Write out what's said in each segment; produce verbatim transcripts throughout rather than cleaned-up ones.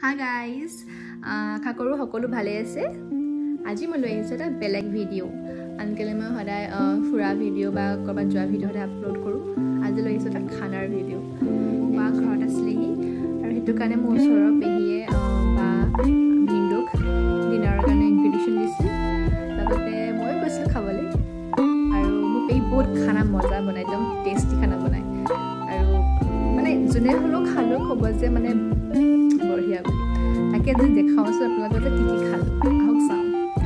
Hi guys, আশা কৰোঁ সকলো ভালে আছে। আজি মই লৈ আহিছোঁ এটা বেলেগ ভিডিঅ'। আনকালে মই সদায় ফুৰা ভিডিঅ' বা ক'ৰবাত যোৱা ভিডিঅ' সদায় আপলোড কৰোঁ। আজি লৈ আহিছোঁ এটা খানাৰ ভিডিঅ'। বা ঘৰত আছিলেহি আৰু সেইটো কাৰণে মোৰ ওচৰৰ পেহীয়ে বা ভিনদুক ডিনাৰৰ কাৰণে ইনভিটেশ্যন দিছিল। লগতে মই গৈছিলোঁ খাবলৈ আৰু মোৰ পেহী বহুত খানা মজা বনায়, একদম টেষ্টি খানা বনায় আৰু মানে যোনে হ'লেও খালেও ক'ব যে মানে বঢ়িয়া বুলি। তাকে আজি দেখাওঁচোন আপোনালোকে যে কি কি খালোঁ, আহক চাওঁ।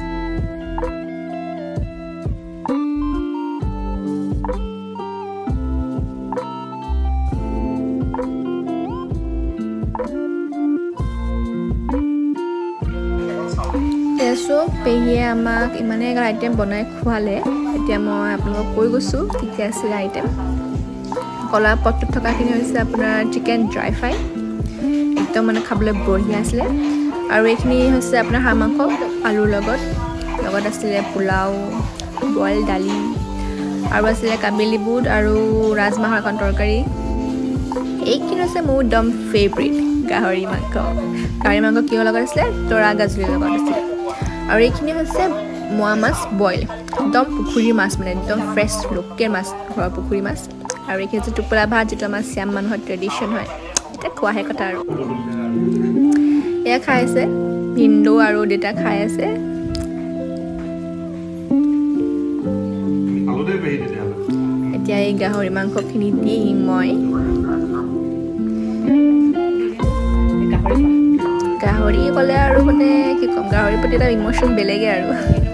চ' পেহীয়ে আমাক ইমানে আইটেম বনাই খোৱালে, এতিয়া মই আপোনালোকক কৈ গৈছোঁ কি কি আছিলে আইটেম। কলা পটটোত থকাখিনি হৈছে আপোনাৰ চিকেন ড্ৰাই ফ্ৰাই, একদম মানে খাবলৈ বঢ়িয়া আছিলে। আৰু এইখিনি হৈছে আপোনাৰ হাঁহ মাংস আলুৰ লগত, লগত আছিলে পোলাও, বইল দালি, আৰু আছিলে কাবেলি বুট আৰু ৰাজমাহৰ এখন তৰকাৰী। এইখিনি হৈছে মোৰ একদম ফেভৰেট গাহৰি মাংস। গাহৰি মাংস কিহৰ লগত আছিলে? তৰা গাজুলিৰ লগত আছিলে। আৰু এইখিনি হৈছে মোৱা মাছ বইল, একদম পুখুৰীৰ মাছ, মানে একদম ফ্ৰেছ লোকেল মাছ, ঘৰৰ পুখুৰী মাছ। আৰু এইখিনি হৈছে টোপোলা ভাত, যিটো আমাৰ চিয়াম মানুহৰ ট্ৰেডিশ্যন হয়। এতিয়া খোৱাহে কথা আৰু। এয়া খাই আছে ভিনদৌ আৰু দেউতা খাই আছে। এতিয়া এই গাহৰি মাংসখিনি দিম মই। গাহৰি ক'লে আৰু মানে কি ক'ম, গাহৰিৰ প্ৰতি এটা ইম'শ্যন বেলেগে আৰু।